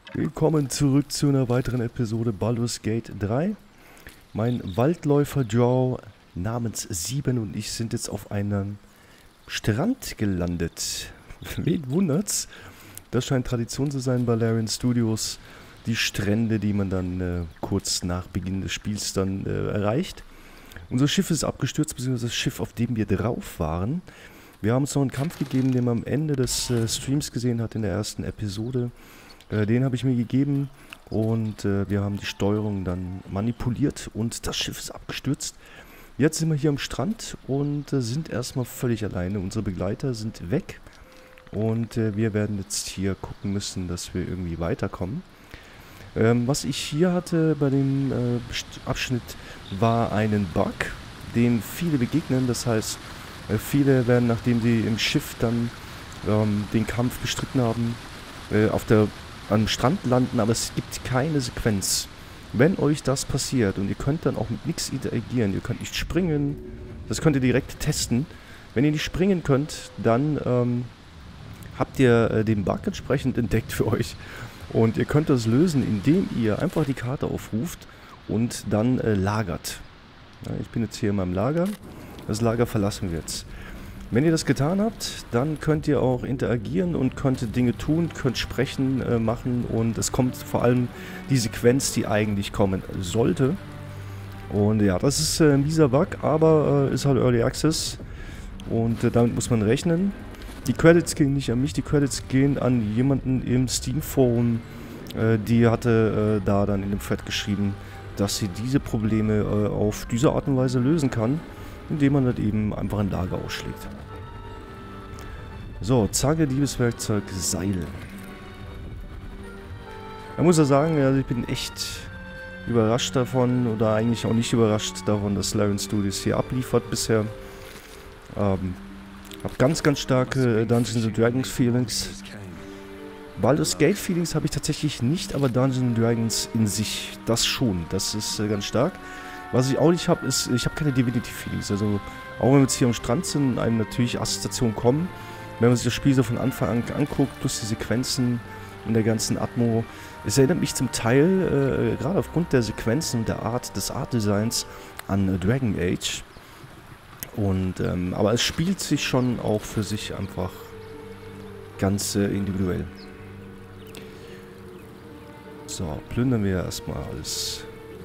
Willkommen zurück zu einer weiteren Episode Baldur's Gate 3. Mein Waldläufer Drow namens 7 und ich sind jetzt auf einem Strand gelandet. Wen wundert's? Das scheint Tradition zu sein bei Larian Studios. Die Strände, die man dann kurz nach Beginn des Spiels dann erreicht. Unser Schiff ist abgestürzt, beziehungsweise das Schiff, auf dem wir drauf waren. Wir haben uns noch einen Kampf gegeben, den man am Ende des Streams gesehen hat in der ersten Episode. Den habe ich mir gegeben und wir haben die Steuerung dann manipuliert und das Schiff ist abgestürzt. Jetzt sind wir hier am Strand und sind erstmal völlig alleine. Unsere Begleiter sind weg und wir werden jetzt hier gucken müssen, dass wir irgendwie weiterkommen. Was ich hier hatte bei dem Abschnitt war einen Bug, dem viele begegnen. Das heißt, viele werden, nachdem sie im Schiff dann den Kampf bestritten haben, am Strand landen, aber es gibt keine Sequenz. Wenn euch das passiert und ihr könnt dann auch mit nichts interagieren, ihr könnt nicht springen, das könnt ihr direkt testen. Wenn ihr nicht springen könnt, dann habt ihr den Bug entsprechend entdeckt für euch. Und ihr könnt das lösen, indem ihr einfach die Karte aufruft und dann lagert. Ja, ich bin jetzt hier in meinem Lager. Das Lager verlassen wir jetzt. Wenn ihr das getan habt, dann könnt ihr auch interagieren und könnt Dinge tun, könnt sprechen, machen und es kommt vor allem die Sequenz, die eigentlich kommen sollte. Und ja, das ist ein mieser Bug, aber ist halt Early Access und damit muss man rechnen. Die Credits gehen nicht an mich, die Credits gehen an jemanden im Steam-Forum, die hatte da dann in dem Thread geschrieben, dass sie diese Probleme auf diese Art und Weise lösen kann, indem man halt eben einfach ein Lager ausschlägt. So, Zange, Diebeswerkzeug, Seil. Man muss ja sagen, also ich bin echt überrascht davon, oder eigentlich auch nicht überrascht davon, dass Larian Studios hier abliefert bisher. Hab ganz starke Dungeons & Dragons Feelings. Baldur's Gate Feelings habe ich tatsächlich nicht, aber Dungeons & Dragons in sich, das schon. Das ist ganz stark. Was ich auch nicht habe, ist, ich habe keine Divinity Feelings. Also, auch wenn wir jetzt hier am Strand sind, einem natürlich Assoziationen kommen. Wenn man sich das Spiel so von Anfang an anguckt, plus die Sequenzen und der ganzen Atmo. Es erinnert mich zum Teil, gerade aufgrund der Sequenzen und der Art, des Art-Designs, an Dragon Age. Und, aber es spielt sich schon auch für sich einfach ganz individuell. So, plündern wir erstmal alles.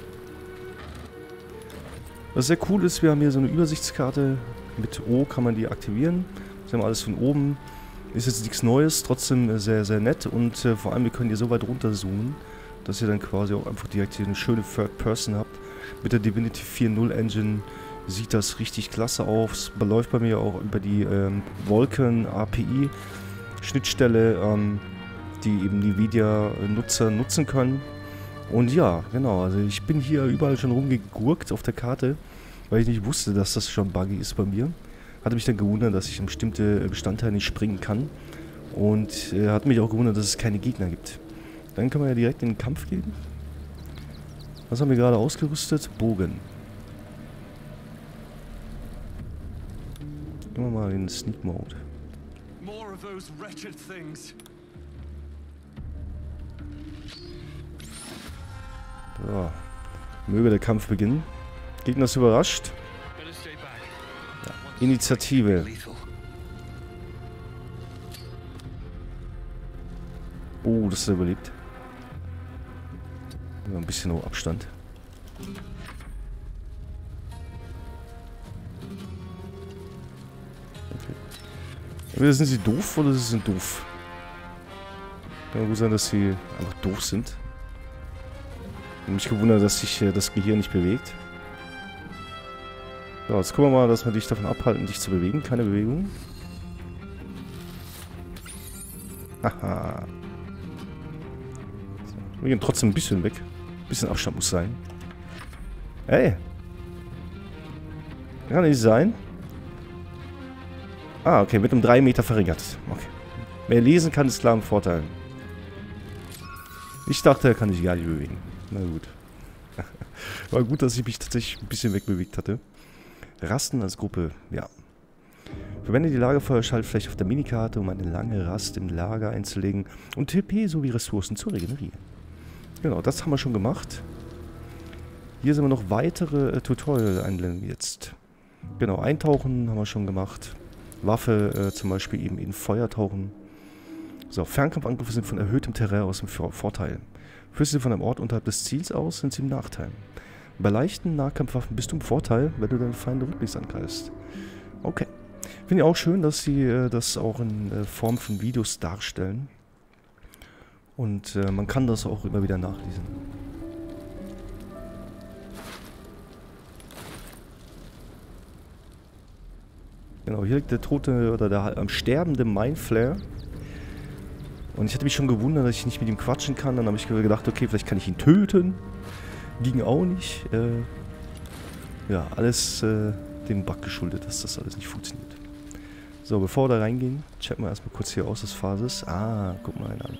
Was sehr cool ist, wir haben hier so eine Übersichtskarte. Mit O kann man die aktivieren. Das haben wir alles von oben. Ist jetzt nichts Neues, trotzdem sehr nett. Und vor allem, wir können hier so weit runter zoomen, dass ihr dann quasi auch einfach direkt hier eine schöne Third Person habt. Mit der Divinity 4.0 Engine sieht das richtig klasse aus. Läuft bei mir auch über die Vulkan API Schnittstelle, die eben die Nvidia-Nutzer nutzen können. Und ja, genau, also ich bin hier überall schon rumgegurkt auf der Karte, weil ich nicht wusste, dass das schon buggy ist bei mir. Hatte mich dann gewundert, dass ich in bestimmte Bestandteile nicht springen kann. Und hat mich auch gewundert, dass es keine Gegner gibt. Dann können wir ja direkt in den Kampf gehen. Was haben wir gerade ausgerüstet? Bogen. Gehen wir mal in Sneak Mode. So. Möge der Kampf beginnen. Gegner ist überrascht. Ja. Initiative. Oh, das ist überlebt. Ja, ein bisschen auf Abstand. Entweder sind sie doof oder sie sind doof. Kann gut sein, dass sie einfach doof sind. Ich habe mich gewundert, dass sich das Gehirn nicht bewegt. So, jetzt gucken wir mal, dass wir dich davon abhalten, dich zu bewegen. Keine Bewegung. Haha. So, wir gehen trotzdem ein bisschen weg. Ein bisschen Abstand muss sein. Hey! Kann nicht sein. Ah, okay, mit um 3 Meter verringert. Okay. Wer lesen kann, ist klar ein Vorteil. Ich dachte, er kann sich gar nicht bewegen. Na gut. War gut, dass ich mich tatsächlich ein bisschen wegbewegt hatte. Rasten als Gruppe, ja. Verwende die Lagerfeuerschaltfläche auf der Minikarte, um eine lange Rast im Lager einzulegen und TP sowie Ressourcen zu regenerieren. Genau, das haben wir schon gemacht. Hier sind wir noch weitere Tutorial-Einblendungen jetzt. Genau, Eintauchen haben wir schon gemacht. Waffe zum Beispiel eben in Feuer tauchen. So, Fernkampfangriffe sind von erhöhtem Terrain aus im Vorteil. Führst du von einem Ort unterhalb des Ziels aus, sind sie im Nachteil. Bei leichten Nahkampfwaffen bist du im Vorteil, wenn du deine Feinde rückwärts angreifst. Okay. Finde ich auch schön, dass sie das auch in Form von Videos darstellen. Und man kann das auch immer wieder nachlesen. Genau, hier liegt der tote oder der am sterbende Mindflayer. Und ich hatte mich schon gewundert, dass ich nicht mit ihm quatschen kann. Dann habe ich gedacht, okay, vielleicht kann ich ihn töten. Ging auch nicht. Ja, alles dem Bug geschuldet, dass das alles nicht funktioniert. So, bevor wir da reingehen, checken wir erstmal kurz hier aus das Phasis. Ah, guck mal einen an.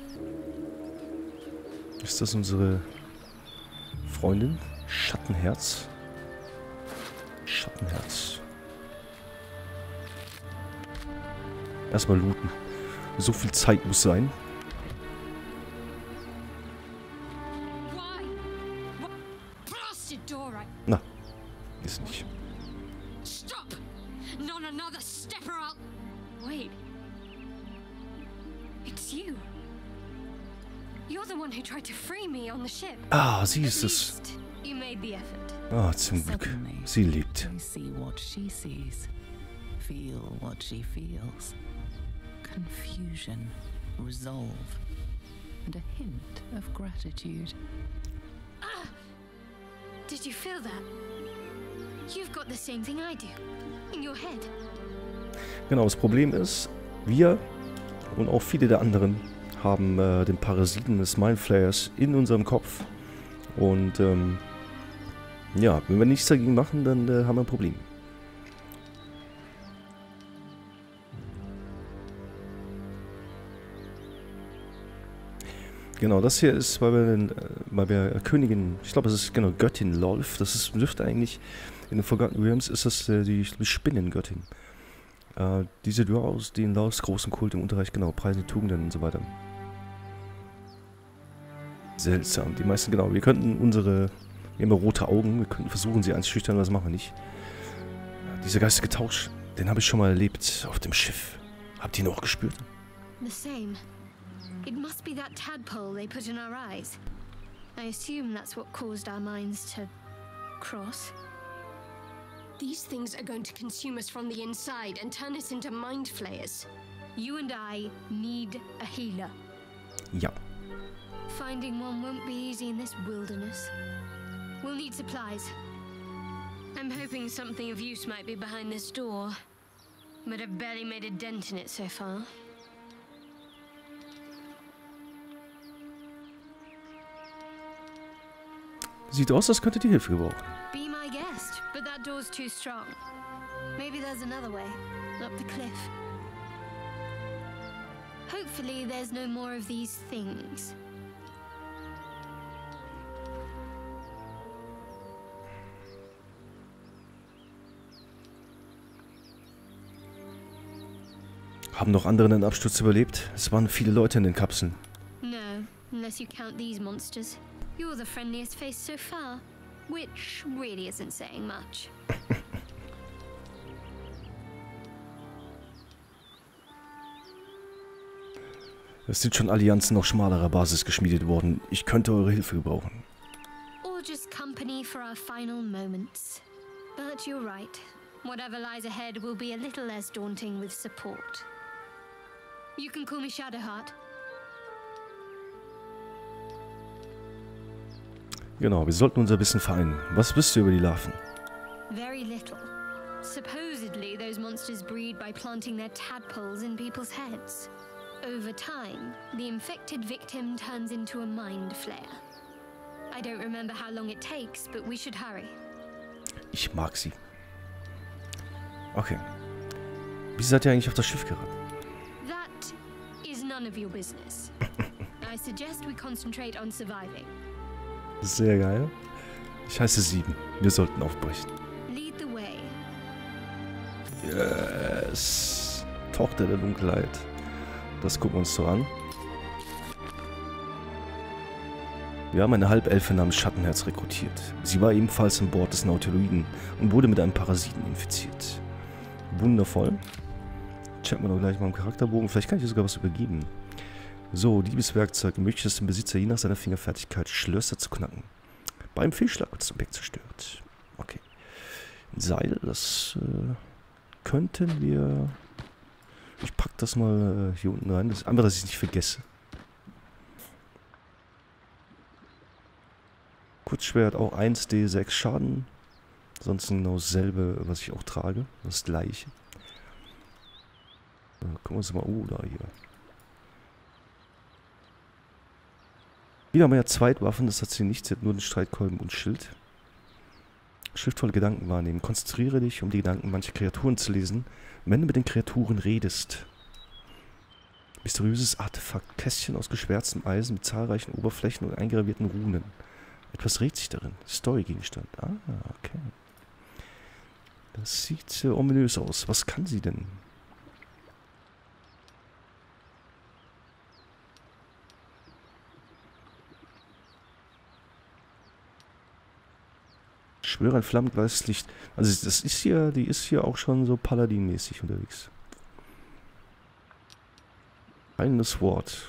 Ist das unsere Freundin? Schattenherz? Schattenherz. Erstmal looten. So viel Zeit muss sein. Na, ist nicht. Ah, sie ist es. Ah, zum Glück. Sie lebt. Feel what she feels. Confusion, resolve, and a hint of gratitude. Ah! Did you feel that? You've got the same thing I do. In your head. Genau, das Problem ist, wir und auch viele der anderen haben den Parasiten des Mindflayers in unserem Kopf. Und ja, wenn wir nichts dagegen machen, dann haben wir ein Problem. Genau, das hier ist, weil wir Königin, ich glaube, es ist genau Göttin Lolth. Das dürfte eigentlich, in den Forgotten Realms ist das die Spinnengöttin. Diese Drows, die in Lolths großen Kult im Unterreich, genau, preisen die Tugenden und so weiter. Seltsam, die meisten, genau, wir haben immer rote Augen, wir könnten versuchen, sie einzuschüchtern, aber das machen wir nicht. Dieser geistige Tausch, den habe ich schon mal erlebt auf dem Schiff. Habt ihr ihn auch gespürt? The same. It must be that tadpole they put in our eyes. I assume that's what caused our minds to cross. These things are going to consume us from the inside and turn us into mind flayers. You and I need a healer. Ja. Finding one won't be easy in this wilderness. We'll need supplies. I'm hoping something of use might be behind this door, but I've barely made a dent in it so far. Sieht aus, als könnte die Hilfe gebrauchen. Be my guest, but that door's too strong. Maybe there's another way, up the cliff. Hopefully there's no more of these things. Haben noch andere einen Absturz überlebt? Es waren viele Leute in den Kapseln. No, unless you count these monsters. You're the friendliest face so far, which really isn't saying much. Es sind schon Allianzen auf schmalerer Basis geschmiedet worden. Ich könnte eure Hilfe gebrauchen. Or just company for our final moments. But you're right. Whatever lies ahead will be a little less daunting with support. You can call me Shadowheart. Genau, wir sollten unser Wissen vereinen. Was wisst ihr über die Larven? Very little. Supposedly, those monsters breed by planting their tadpoles in people's heads. Over time, the infected victim turns into a mind flayer. I don't remember how long it takes, but we should hurry. Ich mag sie. Okay. Wie seid ihr eigentlich auf das Schiff geraten? That is none of your business. I suggest we concentrate on surviving. Sehr geil. Ich heiße 7. Wir sollten aufbrechen. Lead the way. Yes. Tochter der Dunkelheit. Das gucken wir uns so an. Wir haben eine Halbelfe namens Schattenherz rekrutiert. Sie war ebenfalls an Bord des Nautiloiden und wurde mit einem Parasiten infiziert. Wundervoll. Checken wir doch gleich mal im Charakterbogen. Vielleicht kann ich dir sogar was übergeben. So, Liebeswerkzeug. Möchte es dem Besitzer je nach seiner Fingerfertigkeit Schlösser zu knacken. Beim Fehlschlag wird das Objekt zerstört. Okay. Ein Seil, das könnten wir... Ich pack das mal hier unten rein. Das andere, dass ich es nicht vergesse. Kurzschwert auch 1d6 Schaden. Ansonsten genau dasselbe, was ich auch trage. Das gleiche. So, gucken wir uns mal... Oh, da hier. Wieder haben wir ja Zweitwaffen. Das hat sie nicht. Sie hat nur den Streitkolben und Schild. Schriftvolle Gedanken wahrnehmen. Konzentriere dich, um die Gedanken mancher Kreaturen zu lesen, wenn du mit den Kreaturen redest. Mysteriöses Artefakt. Kästchen aus geschwärztem Eisen mit zahlreichen Oberflächen und eingravierten Runen. Etwas regt sich darin. Story-Gegenstand. Ah, okay. Das sieht ominös aus. Was kann sie denn? Ich schwöre ein flammengleißes Licht. Also das ist hier, die ist hier auch schon so Paladin-mäßig unterwegs. Ein Wort.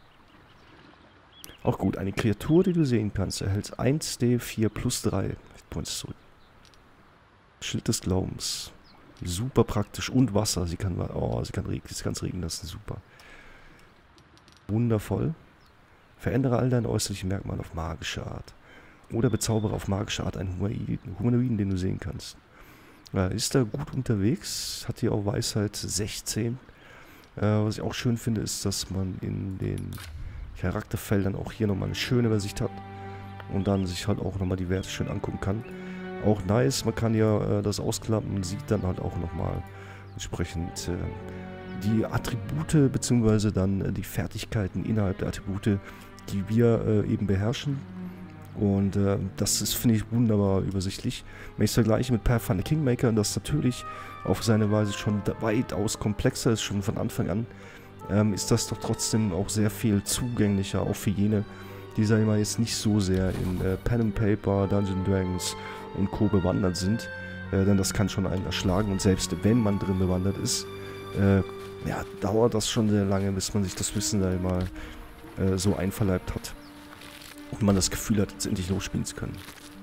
Auch gut, eine Kreatur, die du sehen kannst, erhält 1d4 plus 3 Hitpoints zurück. Schild des Glaubens. Super praktisch. Und Wasser. Sie kann es regnen lassen. Super. Wundervoll. Verändere all deine äußerlichen Merkmale auf magische Art. Oder bezaubere auf magische Art einen Humanoiden, den du sehen kannst. Ist da gut unterwegs. Hat hier auch Weisheit 16. Was ich auch schön finde, ist, dass man in den Charakterfeldern auch hier nochmal eine schöne Übersicht hat. Und dann sich halt auch nochmal die Werte schön angucken kann. Auch nice, man kann ja das ausklappen und sieht dann halt auch nochmal entsprechend die Attribute bzw. dann die Fertigkeiten innerhalb der Attribute, die wir eben beherrschen. Und das ist, finde ich, wunderbar übersichtlich. Wenn ich es vergleiche mit Pathfinder Kingmaker, das natürlich auf seine Weise schon weitaus komplexer ist, schon von Anfang an, ist das doch trotzdem auch sehr viel zugänglicher, auch für jene, die, sag ich mal, jetzt nicht so sehr in Pen and Paper, Dungeons & Dragons und Co. bewandert sind. Denn das kann schon einen erschlagen und selbst wenn man drin bewandert ist, ja, dauert das schon sehr lange, bis man sich das Wissen, sag ich mal, so einverleibt hat. Und man das Gefühl hat, jetzt endlich losspielen zu können.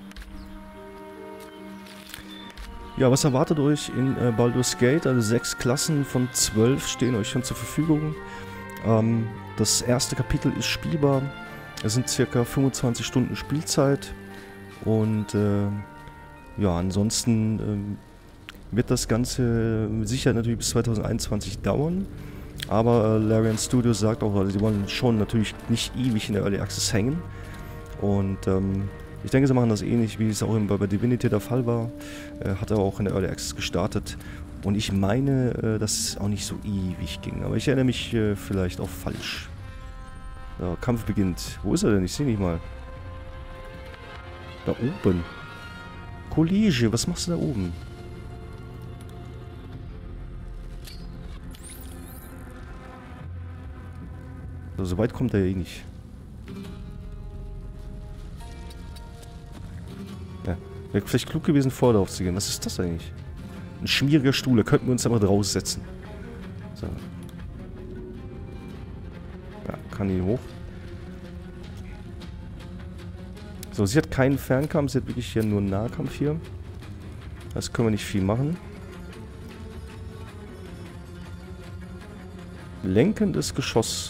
Ja, was erwartet euch in Baldur's Gate? Also 6 Klassen von 12 stehen euch schon zur Verfügung. Das erste Kapitel ist spielbar. Es sind circa 25 Stunden Spielzeit. Und ja, ansonsten wird das Ganze mit Sicherheit natürlich bis 2021 dauern. Aber Larian Studios sagt auch, also sie wollen schon natürlich nicht ewig in der Early Access hängen. Und ich denke, sie machen das ähnlich, wie es auch bei Divinity der Fall war. Hat er auch in der Early Access gestartet. Und ich meine, dass es auch nicht so ewig ging. Aber ich erinnere mich vielleicht auch falsch. Ja, Kampf beginnt. Wo ist er denn? Ich sehe nicht mal. Da oben. Kollege, was machst du da oben? So weit kommt er ja eh nicht. Ja, wäre vielleicht klug gewesen, vor darauf zu gehen. Was ist das eigentlich? Ein schmieriger Stuhl, da könnten wir uns einfach draufsetzen. So. Ja, kann hier hoch. So, sie hat keinen Fernkampf, sie hat wirklich hier nur einen Nahkampf hier. Das können wir nicht viel machen. Lenkendes Geschoss.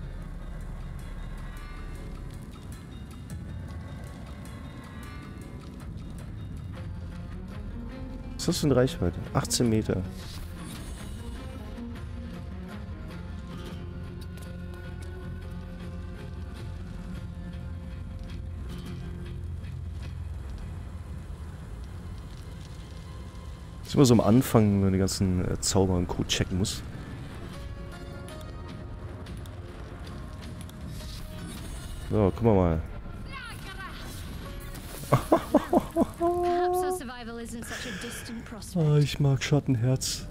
Was ist das für eine Reichweite? 18 Meter. Das ist immer so am Anfang, wenn man die ganzen Zauber und Co. checken muss. So, gucken wir mal. Perhaps our survival isn't such a distant Ah, prospect. ich mag Schattenherz.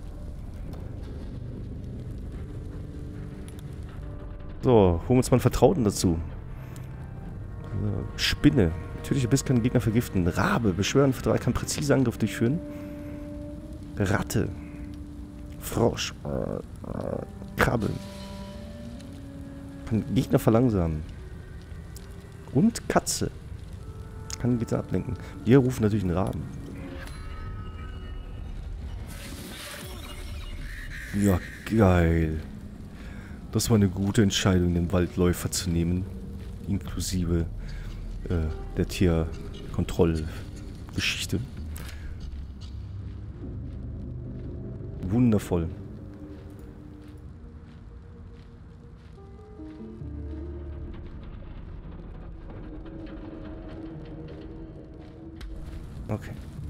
So, holen wir uns mal einen Vertrauten dazu. Spinne. Natürlicher Biss kann den Gegner vergiften. Rabe. Beschwören für 3 kann präzise Angriff durchführen. Ratte. Frosch. Krabbe. Kann Gegner verlangsamen. Und Katze. Kann den Gegner ablenken. Wir rufen natürlich einen Raben. Ja, geil. Das war eine gute Entscheidung, den Waldläufer zu nehmen. Inklusive der Tierkontrollgeschichte. Wundervoll. Okay.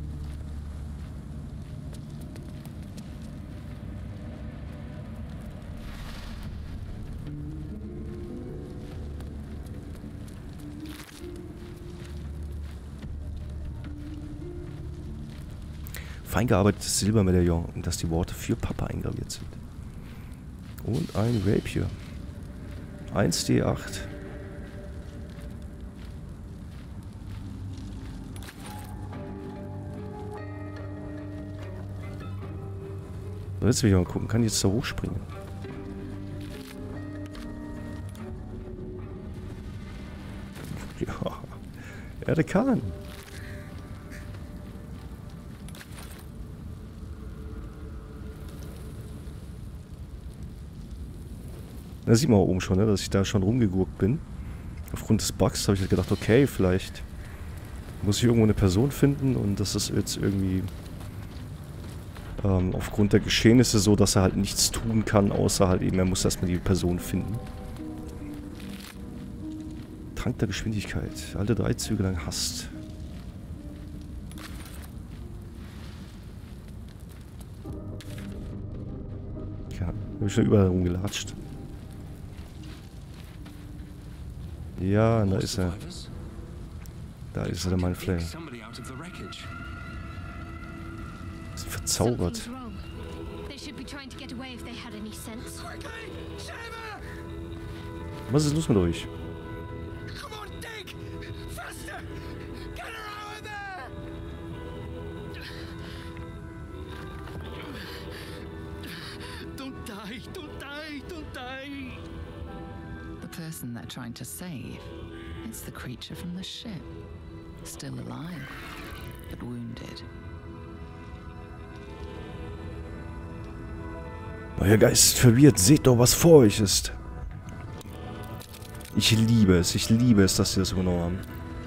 Fein gearbeitetes Silbermedaillon, in das die Worte für Papa eingraviert sind. Und ein Rapier. 1d8. So, jetzt will ich mal gucken, kann ich jetzt da hochspringen? Ja, der kann. Da sieht man auch oben schon, ne, dass ich da schon rumgegurkt bin. Aufgrund des Bugs habe ich halt gedacht, okay, vielleicht muss ich irgendwo eine Person finden und das ist jetzt irgendwie aufgrund der Geschehnisse so, dass er halt nichts tun kann, außer halt eben, er muss erstmal die Person finden. Trank der Geschwindigkeit. Alle 3 Züge lang Hast. Ja, habe ich schon überall rumgelatscht. Ja, da ist er. Da ist er, der Mind Flayer. Ist verzaubert. Something's wrong. They should be trying to get away if they had any sense. Was ist los mit euch? Come on, dig! Faster! Get her out of there! Don't die! Don't die! Don't die! The person they're trying to save, it's the creature from the ship. Still alive, but wounded. Euer Geist ist verwirrt. Seht doch, was vor euch ist. Ich liebe es, dass sie das übernommen haben.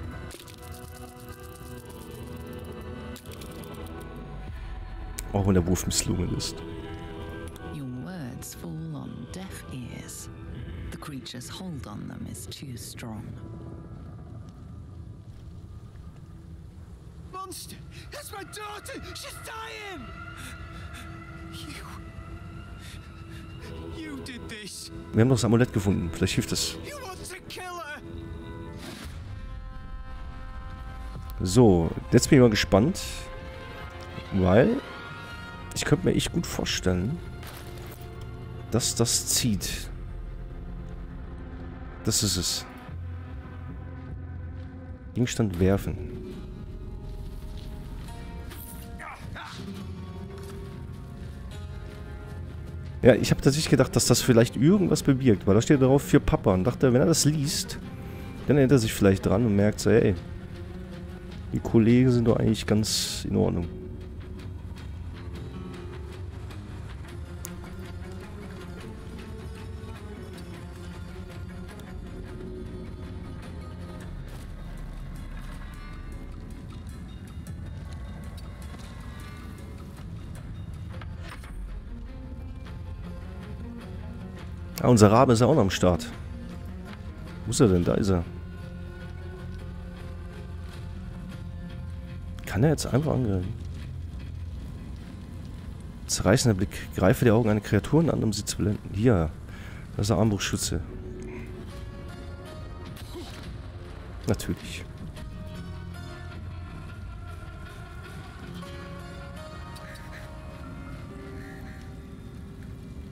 Auch wenn der Wurf misslungen ist. Your words fall on deaf ears. The creature's hold on them is too strong. Monster! That's my daughter! She's dying! You did this! Wir haben noch das Amulett gefunden. Vielleicht hilft es. You want to kill her! So, jetzt bin ich mal gespannt. Weil ich könnte mir echt gut vorstellen, dass das zieht. Das ist es. Gegenstand werfen. Ja, ich habe tatsächlich gedacht, dass das vielleicht irgendwas bewirkt, weil da steht darauf für Papa und dachte, wenn er das liest, dann erinnert er sich vielleicht dran und merkt so, ey, die Kollegen sind doch eigentlich ganz in Ordnung. Ah, unser Rabe ist ja auch noch am Start. Wo ist er denn? Da ist er. Kann er jetzt einfach angreifen? Zerreißender Blick. Greife die Augen einer Kreaturen an, um sie zu blenden. Hier. Das ist der Armbrustschütze. Natürlich.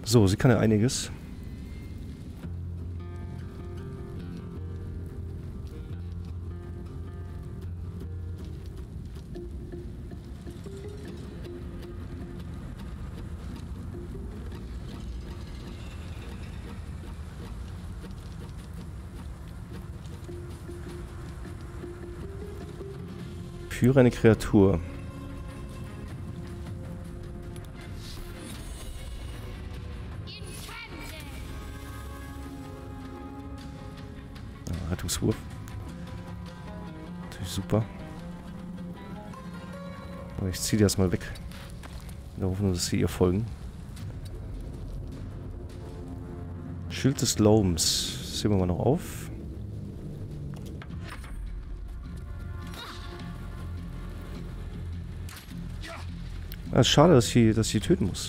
So, sie kann ja einiges. Führe eine Kreatur. Ah, Rettungswurf. Natürlich super. Aber ich ziehe die erstmal weg. In der Hoffnung, dass sie ihr folgen. Schild des Glaubens. Das sehen wir mal noch auf. Es ist schade, dass sie töten muss.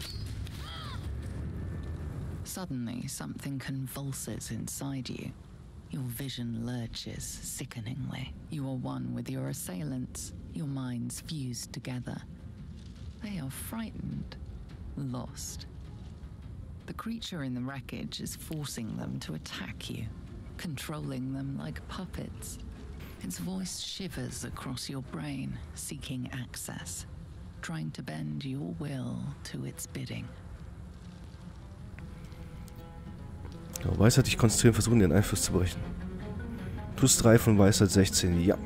Suddenly, something convulses inside you. Your vision lurches sickeningly. You are one with your assailants, your minds fused together. They are frightened, lost. The creature in the wreckage is forcing them to attack you, controlling them like puppets. Its voice shivers across your brain, seeking access, trying to bend your will to its bidding. Ja, Weisheit dich konzentrieren, versuchen den Einfluss zu brechen. +3 von Weisheit 16, ja.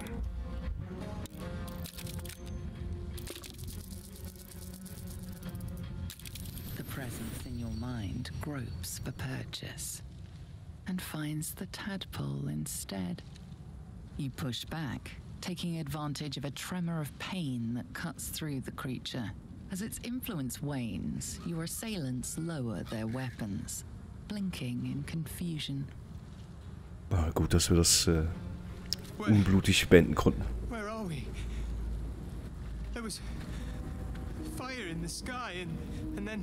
The presence in your mind gropes for purchase and finds the tadpole instead. You push back, taking advantage of a tremor of pain that cuts through the creature. As its influence wanes, your assailants lower their weapons, blinking in confusion. Ah, gut, dass wir das unblutig beenden konnten. Where are we? There was fire in the sky and then...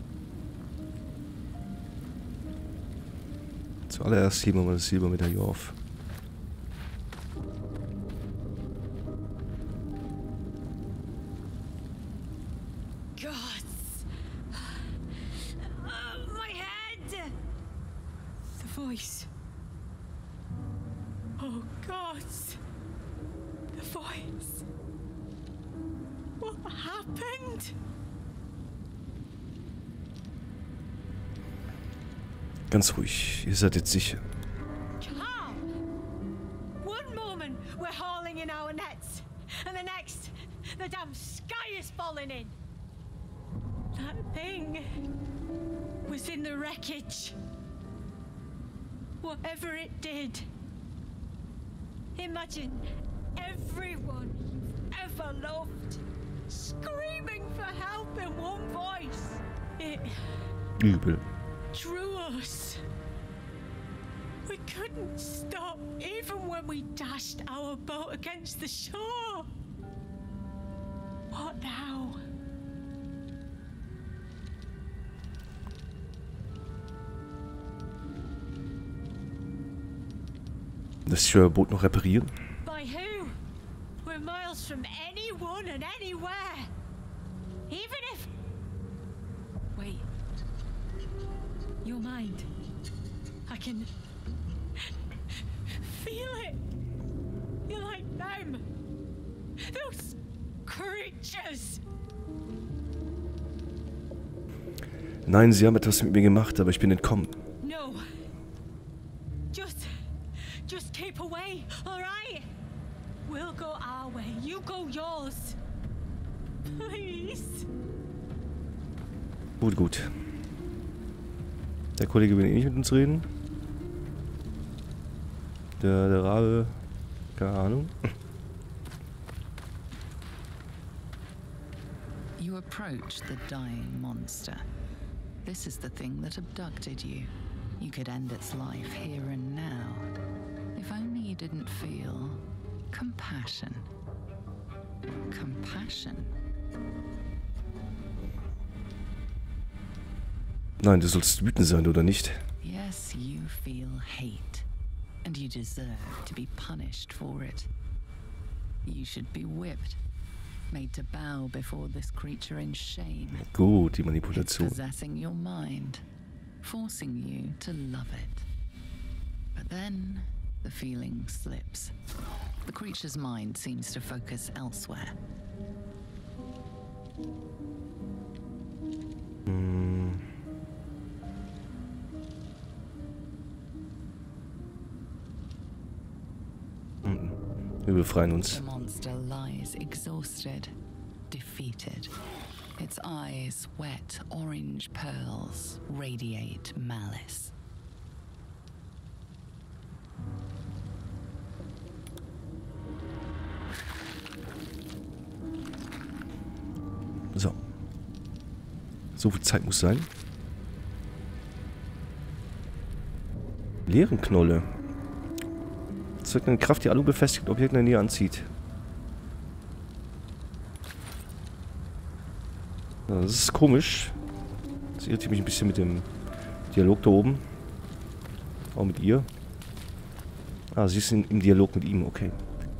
Zuallererst heben wir mal das Silbermedaillon auf. Voice. Oh God. The voice. What happened? Ganz ruhig, ihr seid jetzt sicher. Calm. One moment we're hauling in our nets, and the next, the damn sky is falling in. That thing was in the wreckage. Whatever it did, imagine everyone you've ever loved screaming for help in one voice. It Übel. drew us. We couldn't stop even when we dashed our boat against the shore. What now? Das Boot noch reparieren. By who? We're miles from anyone and anywhere. Even if... Wait. Your mind. I can... feel it. You're like them. Those creatures. Nein, sie haben etwas mit mir gemacht, aber ich bin entkommen. No. Just keep away, alright? We'll go our way, you go yours. Please. Gut, gut. Der Kollege will eh nicht mit uns reden. Der Rabe, keine Ahnung. You approach the dying monster. This is the thing that abducted you. You could end its life here and now. If only you didn't feel compassion. Compassion. Nein, du sollst wütend sein, oder nicht? Yes, you feel hate, and you deserve to be punished for it. You should be whipped, made to bow before this creature in shame. Gut, die It's Manipulation. possessing your mind, forcing you to love it. But then the feeling slips. The creature's mind seems to focus elsewhere. Wir befreien uns. The monster lies exhausted, defeated. Its eyes, wet orange pearls, radiate malice. So. So viel Zeit muss sein. Leerenknolle. Zirkt eine Kraft, die alle befestigten Objekte in der Nähe anzieht. Ja, das ist komisch. Das irritiert mich ein bisschen mit dem Dialog da oben. Auch mit ihr. Ah, sie ist im Dialog mit ihm, okay.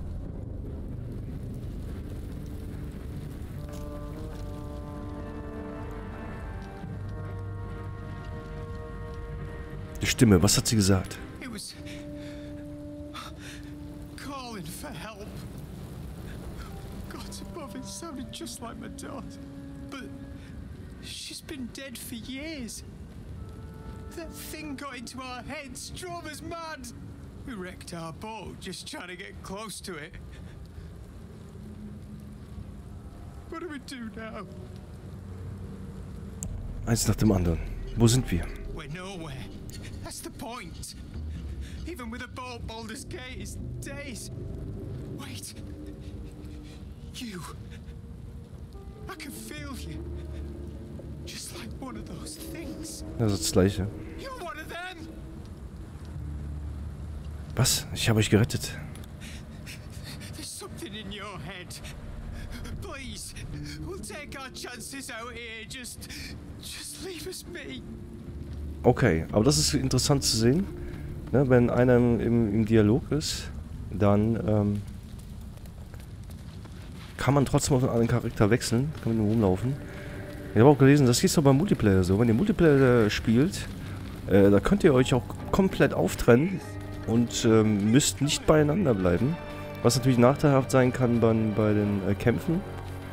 Die Stimme, was hat sie gesagt? It was calling for help. God above, it sounded just like my daughter. But she's been dead for years. That thing got into our heads, drove us mad. We wrecked our boat just trying to get close to it. What do we do now? Eins nach dem anderen. Wo sind wir? We're nowhere. That's the point. Even with a boat, Baldur's Gate is days. Wait. You. I can feel you. Just like one of those things. Das ist das Gleiche. You're one of them. Was? Ich habe euch gerettet. There's something in your head. Please, we'll take our chances out here. Just leave us be. Okay, aber das ist interessant zu sehen. Ne, wenn einer im Dialog ist, dann kann man trotzdem auf einen anderen Charakter wechseln. Kann man nur rumlaufen. Ich habe auch gelesen, das ist doch beim Multiplayer so. Wenn ihr Multiplayer spielt, da könnt ihr euch auch komplett auftrennen und müsst nicht beieinander bleiben. Was natürlich nachteilhaft sein kann bei den Kämpfen.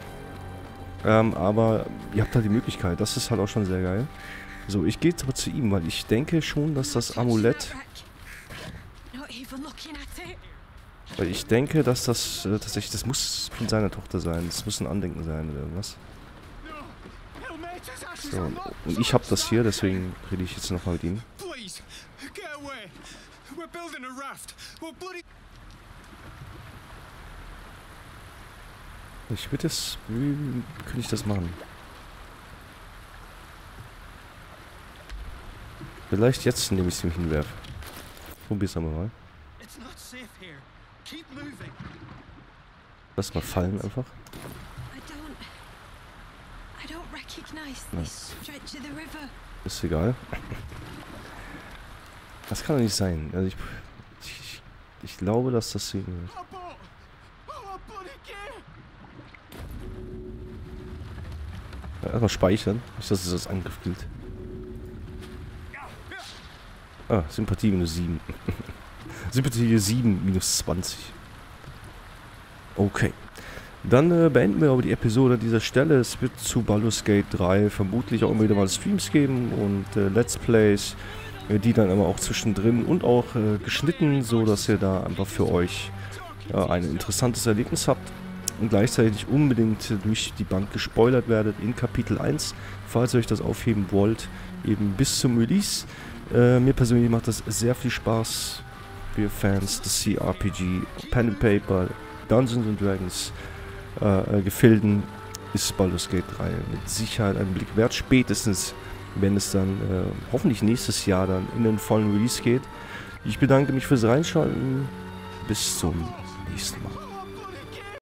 Aber ihr habt halt die Möglichkeit. Das ist halt auch schon sehr geil. So, ich gehe jetzt aber zu ihm, weil ich denke schon, dass das Amulett... Weil ich denke, dass das tatsächlich... Das muss von seiner Tochter sein. Das muss ein Andenken sein oder irgendwas. So, und ich habe das hier, deswegen rede ich jetzt nochmal mit ihm. Ich würde es... Wie könnte ich das machen? Vielleicht jetzt, indem ich es ihm hinwerfe. Probier's mal. Lass mal fallen einfach. Ja. Ist egal. Das kann doch nicht sein. Also ich glaube, dass das hier... Ja, erstmal speichern. Nicht, dass es als Angriff gilt. Ah, Sympathie minus 7. Sympathie 7 minus 20. Okay. Dann beenden wir aber die Episode an dieser Stelle. Es wird zu Baldur's Gate 3 vermutlich auch immer wieder mal Streams geben und Let's Plays, die dann aber auch zwischendrin und auch geschnitten, so dass ihr da einfach für euch ein interessantes Erlebnis habt und gleichzeitig unbedingt durch die Bank gespoilert werdet in Kapitel 1, falls ihr euch das aufheben wollt, eben bis zum Release. Mir persönlich macht das sehr viel Spaß. Wir Fans des CRPG, Pen and Paper, Dungeons and Dragons Gefilden ist Baldur's Gate 3 mit Sicherheit einen Blick wert. Spätestens, wenn es dann hoffentlich nächstes Jahr dann in den vollen Release geht. Ich bedanke mich fürs Reinschalten. Bis zum nächsten Mal.